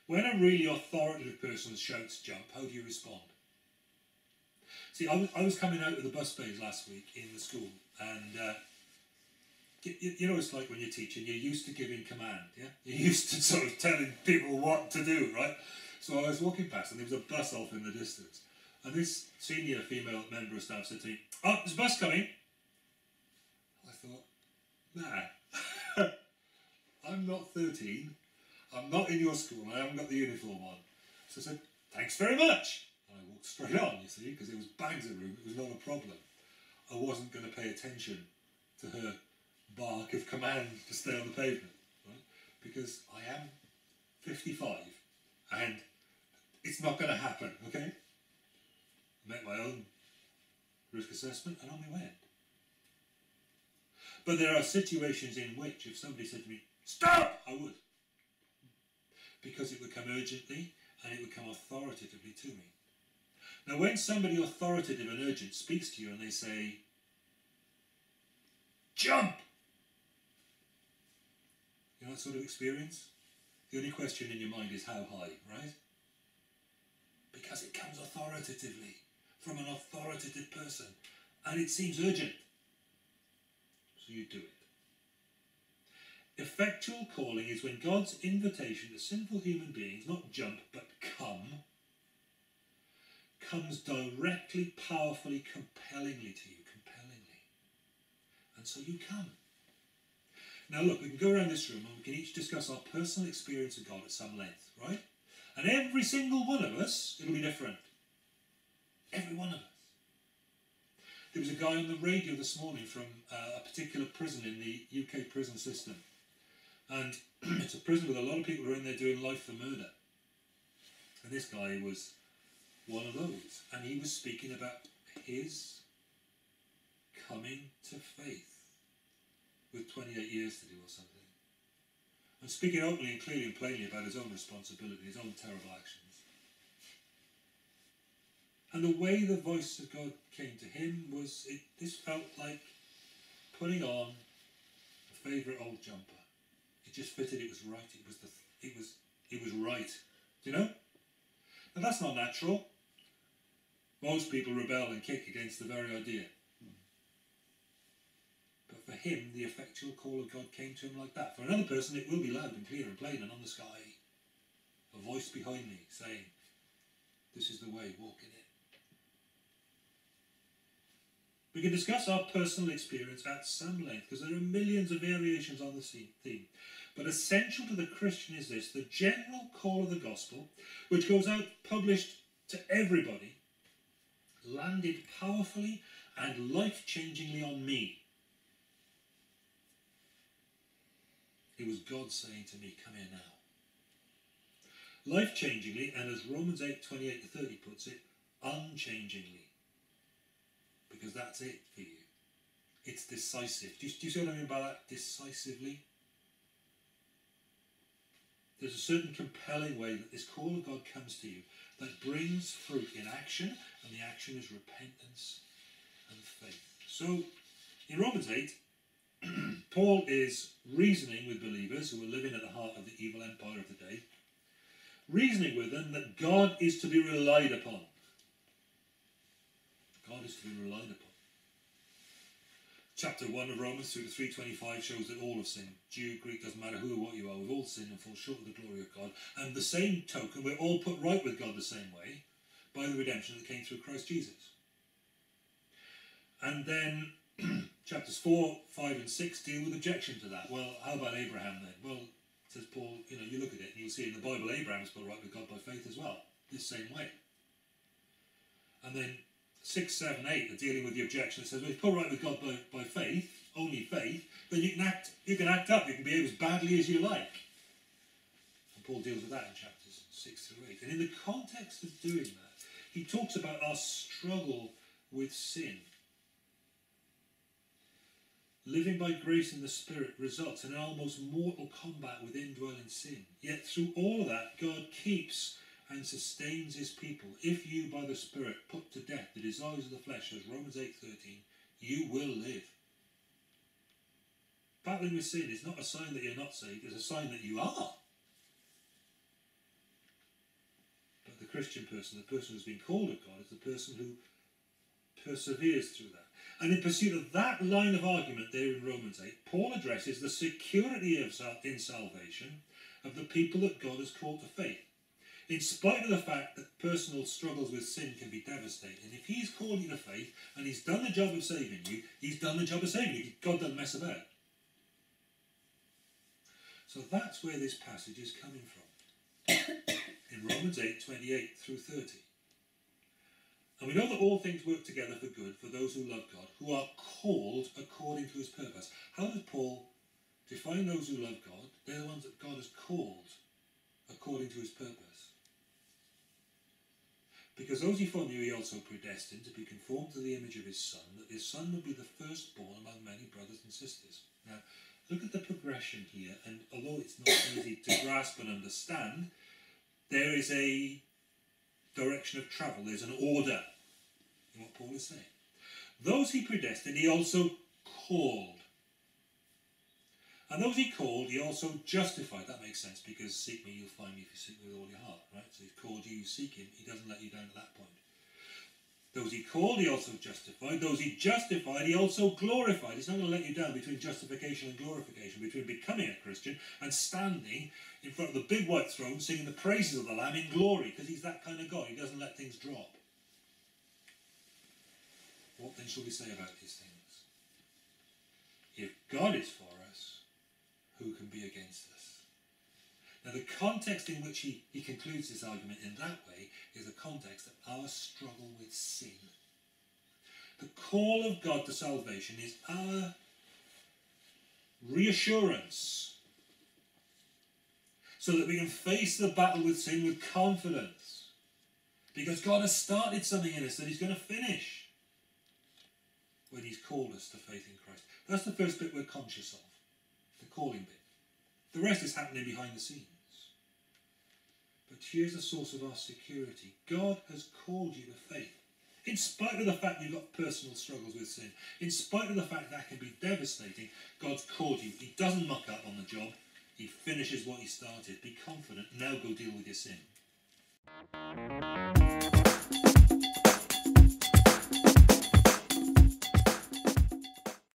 When a really authoritative person shouts jump, how do you respond? See, I was coming out of the bus bays last week in the school, and you know it's like when you're teaching, you're used to giving command, yeah? You're used to sort of telling people what to do, right? So I was walking past and there was a bus off in the distance, and this senior female member of staff said to me, "Oh, there's a bus coming." I thought, nah, I'm not 13, I'm not in your school, I haven't got the uniform on. So I said, "Thanks very much." And I walked straight on, you see, because there was bags of room, it was not a problem. I wasn't going to pay attention to her bark of command to stay on the pavement, right? Because I am 55 and it's not going to happen, okay? I met my own risk assessment and on my way. But there are situations in which if somebody said to me, "Stop!" I would. Because it would come urgently and it would come authoritatively to me. Now when somebody authoritative and urgent speaks to you and they say, "Jump!" You know that sort of experience? The only question in your mind is how high, right? Because it comes authoritatively from an authoritative person and it seems urgent. So you do it. Effectual calling is when God's invitation to sinful human beings, not jump but come, comes directly, powerfully, compellingly to you, compellingly. And so you come. Now look, we can go around this room and we can each discuss our personal experience of God at some length, right? And every single one of us, it'll be different. Every one of us. There was a guy on the radio this morning from a particular prison in the UK prison system. And it's a prison with a lot of people who are in there doing life for murder. And this guy was one of those. And he was speaking about his coming to faith with 28 years to do or something. And speaking openly and clearly and plainly about his own responsibility, his own terrible actions. And the way the voice of God came to him was, this felt like putting on a favourite old jumper. It just fitted, it was right, it was right. Do you know? Now that's not natural. Most people rebel and kick against the very idea. But for him, the effectual call of God came to him like that. For another person, it will be loud and clear and plain and on the sky. A voice behind me saying, "This is the way, walk in it." We can discuss our personal experience at some length because there are millions of variations on the theme. But essential to the Christian is this: the general call of the gospel, which goes out published to everybody, landed powerfully and life-changingly on me. It was God saying to me, "Come here now." Life-changingly, and as Romans 8:28-30 puts it, unchangingly. Because that's it for you. It's decisive. Do you see what I mean by that? Decisively. There's a certain compelling way that this call of God comes to you that brings fruit in action, and the action is repentance and faith. So, in Romans 8, Paul is reasoning with believers who are living at the heart of the evil empire of the day, reasoning with them that God is to be relied upon. God is to be relied upon. Chapter 1 of Romans 2-3:25 shows that all have sinned. Jew, Greek, doesn't matter who or what you are, we've all sinned and fall short of the glory of God. And the same token, we're all put right with God the same way by the redemption that came through Christ Jesus. And then chapters 4, 5 and 6 deal with objection to that. Well, how about Abraham then? Well, says Paul, you look at it and you'll see in the Bible Abraham is put right with God by faith as well, this same way. And then 6, 7, 8 are dealing with the objection that says, well, if you put right with God by faith, only faith, then you can act up, you can behave as badly as you like. And Paul deals with that in chapters 6-8. And in the context of doing that, he talks about our struggle with sin. Living by grace in the Spirit results in an almost mortal combat with indwelling sin. Yet through all of that, God keeps and sustains his people. If you, by the Spirit, put to death the desires of the flesh, as Romans 8:13, you will live. Battling with sin is not a sign that you're not saved, it's a sign that you are. Christian person, the person who's been called of God, is the person who perseveres through that. And in pursuit of that line of argument there in Romans 8, Paul addresses the security in salvation of the people that God has called to faith. In spite of the fact that personal struggles with sin can be devastating, if he's called you to faith and he's done the job of saving you, he's done the job of saving you. God doesn't mess about. So that's where this passage is coming from. In Romans 8, 28 through 30. And we know that all things work together for good for those who love God, who are called according to his purpose. How does Paul define those who love God? They're the ones that God has called according to his purpose. Because those he foreknew he also predestined to be conformed to the image of his Son, that his Son would be the firstborn among many brothers and sisters. Now, look at the progression here, and although it's not easy to grasp and understand, there is a direction of travel. There's an order in what Paul is saying. Those he predestined, he also called. And those he called, he also justified. That makes sense, because seek me, you'll find me if you seek me with all your heart, right? So he's called you, you seek him. He doesn't let you down at that point. Those he called, he also justified. Those he justified, he also glorified. He's not going to let you down between justification and glorification, between becoming a Christian and standing in front of the big white throne singing the praises of the Lamb in glory, because he's that kind of God. He doesn't let things drop. What then shall we say about these things? If God is for us, who can be against us? Now, the context in which he concludes this argument in that way is the context of our struggle with sin. The call of God to salvation is our reassurance so that we can face the battle with sin with confidence. Because God has started something in us that he's going to finish when he's called us to faith in Christ. That's the first bit we're conscious of, the calling bit. The rest is happening behind the scenes. But here's the source of our security. God has called you to faith. In spite of the fact you've got personal struggles with sin, in spite of the fact that can be devastating, God's called you. He doesn't muck up on the job. He finishes what he started. Be confident. Now go deal with your sin.